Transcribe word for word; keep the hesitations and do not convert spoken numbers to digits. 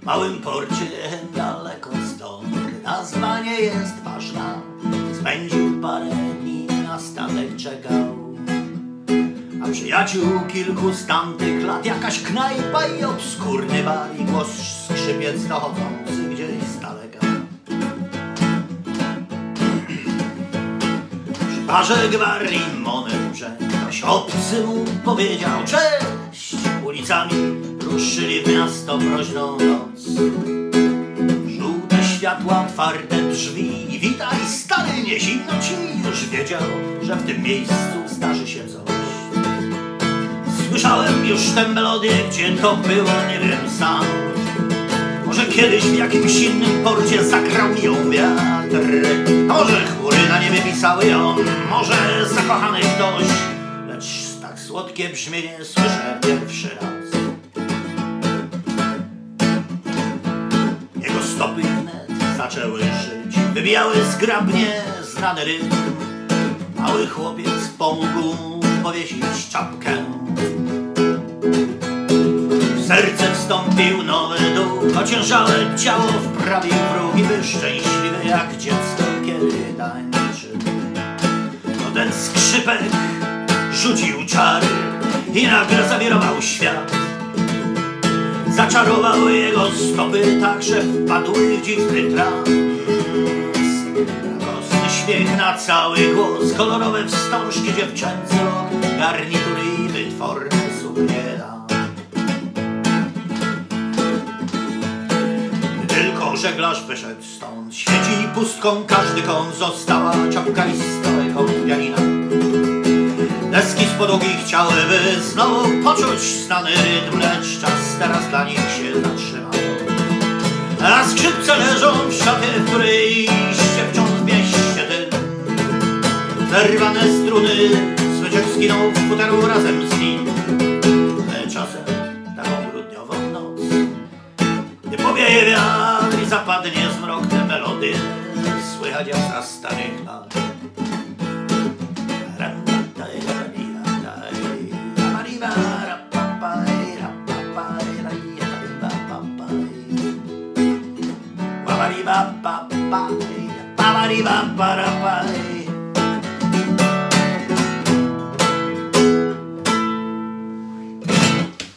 małym porcie daleko stąd. Nazwa nie jest ważna. Spędził parę dni, na statek czekał. A przyjaciół kilku z tamtych lat, jakaś knajpa i obskurny bar i głos skrzypiec dochodzący gdzieś z daleka. Przy barze gwarii monet, że ktoś obcy mu powiedział cześć. Ulicami ruszyli w miasto mroźną noc. Żółte światła, otwarte drzwi i witaj stary, nie zimno ci. Już wiedział, że w tym miejscu zdarzy się coś. Słyszałem już tę melodię, gdzie to było, nie wiem sam. Może kiedyś w jakimś innym porcie zagrał mi ją wiatr. Może chmury na niebie pisały ją, może zakochany ktoś. Lecz tak słodkie brzmienie słyszę pierwszy raz. Jego stopy wnet zaczęły żyć, wybijały zgrabnie znany rytm. Mały chłopiec pomógł mu powiesić czapkę. W serce wstąpił nowy duch, ociężałe ciało wprawił w ruch i był szczęśliwy jak dziecko, kiedy tańczy. No ten skrzypek rzucił czary i nagle zawirował świat. Zaczarował jego stopy tak, że wpadły w dziwny trans. Radosny śmiech na cały głos, kolorowe wstążki, dziewczęcy rok, garnitury i wytworne suknie. Tylko żeglarz wyszedł stąd, świeci pustką każdy kąt. Została czapka i stołek od pianina. Deski z podłogi chciałyby znowu poczuć znany rytm, lecz czas teraz dla nich się zatrzymał. A skrzypce leżą w szafie, w której się wciąż w mieście dym. Zerwane struny, smyczek zginął w futerzu razem z nim. Ale czasem taką grudniową noc, gdy powieje wiatr i zapadnie zmrok, te melody słychać jak za starych lat. Ba ba ba ba ba ba ba ba ba ba ba.